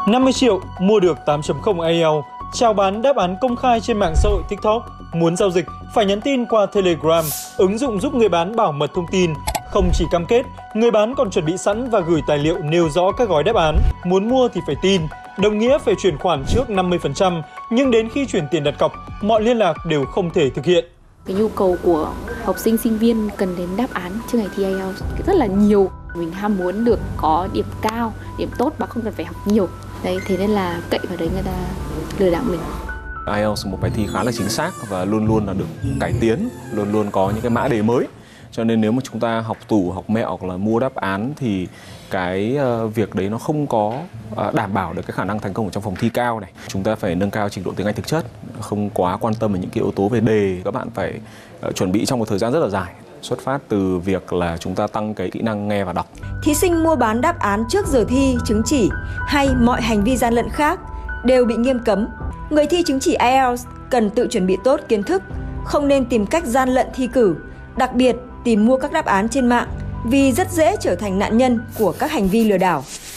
50 triệu mua được 8.0 IELTS, chào bán đáp án công khai trên mạng xã hội TikTok. Muốn giao dịch phải nhắn tin qua Telegram, ứng dụng giúp người bán bảo mật thông tin. Không chỉ cam kết, người bán còn chuẩn bị sẵn và gửi tài liệu nêu rõ các gói đáp án. Muốn mua thì phải tin, đồng nghĩa phải chuyển khoản trước 50%, nhưng đến khi chuyển tiền đặt cọc, mọi liên lạc đều không thể thực hiện. Cái nhu cầu của học sinh, sinh viên cần đến đáp án trước ngày thi IELTS rất là nhiều. Mình ham muốn được có điểm cao, điểm tốt mà không cần phải học nhiều. Đấy, thế nên là cậy vào đấy người ta lừa đảo mình. IELTS là một bài thi khá là chính xác và luôn luôn là được cải tiến, luôn luôn có những cái mã đề mới. Cho nên nếu mà chúng ta học tủ, học mẹo hoặc là mua đáp án thì cái việc đấy nó không có đảm bảo được cái khả năng thành công ở trong phòng thi cao này. Chúng ta phải nâng cao trình độ tiếng Anh thực chất, không quá quan tâm đến những cái yếu tố về đề. Các bạn phải chuẩn bị trong một thời gian rất là dài, xuất phát từ việc là chúng ta tăng cái kỹ năng nghe và đọc. Thí sinh mua bán đáp án trước giờ thi, chứng chỉ hay mọi hành vi gian lận khác đều bị nghiêm cấm. Người thi chứng chỉ IELTS cần tự chuẩn bị tốt kiến thức, không nên tìm cách gian lận thi cử, đặc biệt tìm mua các đáp án trên mạng vì rất dễ trở thành nạn nhân của các hành vi lừa đảo.